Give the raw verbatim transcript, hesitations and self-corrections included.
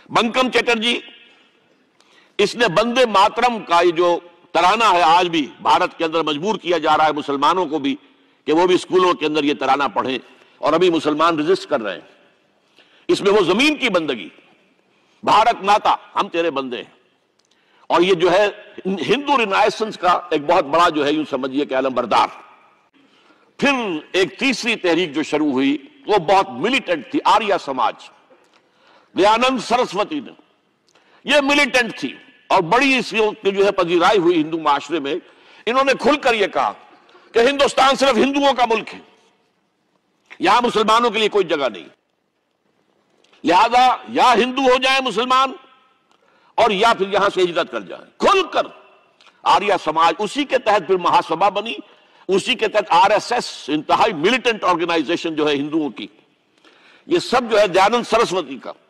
بنکم چٹرجی، اس نے بندے ماترم کا یہ جو ترانہ ہے آج بھی بھارت کے اندر مجبور کیا جا رہا ہے مسلمانوں کو بھی کہ وہ بھی اسکولوں کے اندر یہ ترانہ پڑھیں، اور ابھی مسلمان رجسٹ کر رہے ہیں۔ اس میں وہ زمین کی بندگی، بھارت ماتا ہم تیرے بندے ہیں، اور یہ جو ہے ہندو رینائسنس کا ایک بہت بڑا جو ہے یوں سمجھیے کہ علم بردار۔ پھر ایک تیسری تحریک جو شروع ہوئی وہ بہت ملیٹنٹ تھی، آریہ سماج، دیانند سرسوتی نے، یہ ملیٹنٹ تھی اور بڑی اس کی جو ہے پذیرائی ہوئی ہندو معاشرے میں۔ انہوں نے کھل کر یہ کہا کہ ہندوستان صرف ہندوؤں کا ملک ہے، یہاں مسلمانوں کے لیے کوئی جگہ نہیں، لہذا یا ہندو ہو جائیں مسلمان اور یا پھر یہاں سے ہجرت کر جائیں۔ کھل کر آریہ سماج، اسی کے تحت پھر مہاسبھا بنی، اسی کے تحت آر ایس ایس، انتہائی ملیٹنٹ آرگنائزیشن جو ہے ہندوؤں کی، یہ سب جو ہے دیانند سرسوتی کا